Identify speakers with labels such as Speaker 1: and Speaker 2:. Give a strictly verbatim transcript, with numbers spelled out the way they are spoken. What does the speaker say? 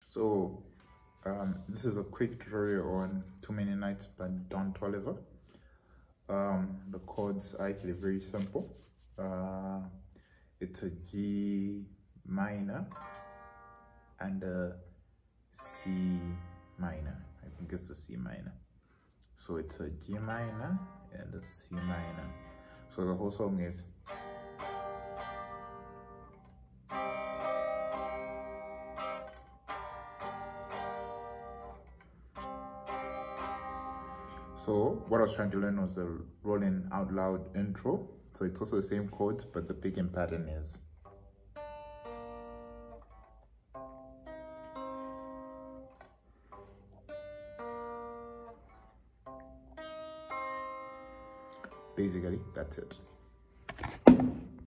Speaker 1: So um, this is a quick tutorial on Too Many Nights by Don Toliver. Um, the chords are actually very simple. Uh, it's a G minor and a C minor. I think it's a C minor. So it's a G minor and a C minor. So the whole song is So what I was trying to learn was the rolling out loud intro. So it's also the same chords, but the picking pattern is. Basically, that's it.